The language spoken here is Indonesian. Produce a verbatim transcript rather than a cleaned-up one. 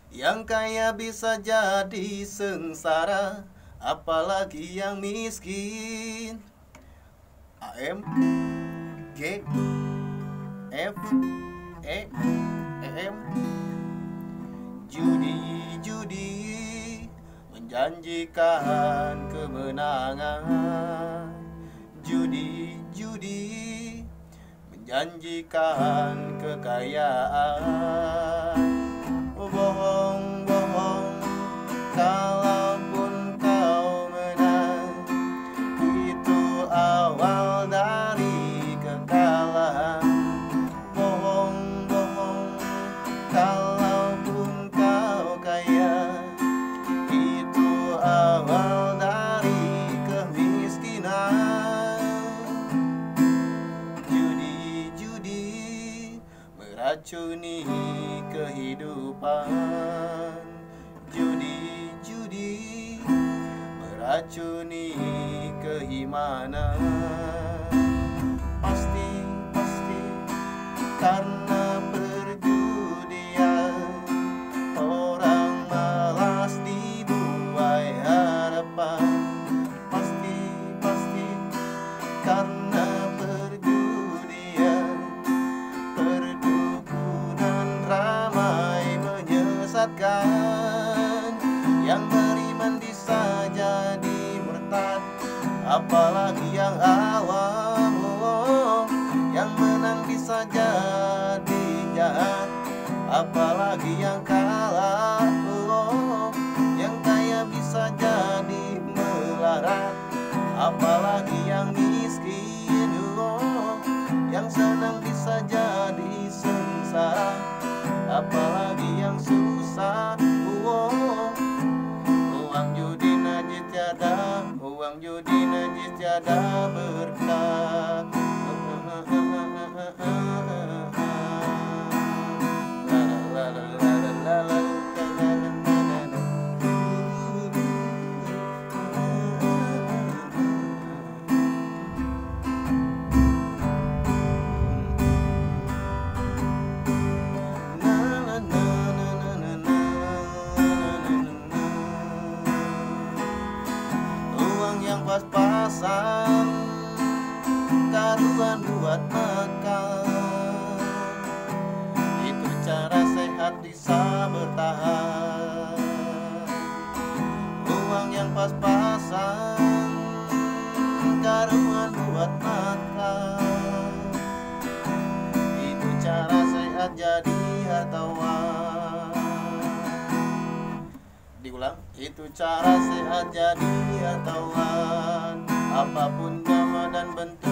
Yang kaya bisa jadi sengsara, apalagi yang miskin. A M G F E E M. Judi judi menjanjikan kemenangan. Judi judi menjanjikan kekayaan. Bohong bohong, kalaupun kau menang, itu awal dari kekalahan. Bohong bohong, kalaupun kau kaya, itu awal dari kemiskinan. Judi judi meracuni kehidupan. Judi judi meracuni keimanan. Pasti pasti karena perjudian, orang malas dibuai harapan. Pasti pasti karena perjudian, perdukunan ramai menyesatkan. Yang beriman bisa jadi murtad, apalagi yang awam. Oh, yang menang bisa jadi jahat, apalagi yang kalah. Oh, yang kaya bisa jadi melarat, apalagi yang miskin. Oh, yang senang bisa jadi sengsara, apalagi yang susah. Oh, uang judi najis tiada, uang judi najis tiada berkah. La la la la la la la. Uang yang pas-pasan, karuan buat makan. Itu cara sehat bisa bertahan. Uang yang pas-pasan, karuan buat makan. Itu cara sehat jadi hartawan. Diulang, itu cara sehat jadi hartawan. Apapun nama dan bentuk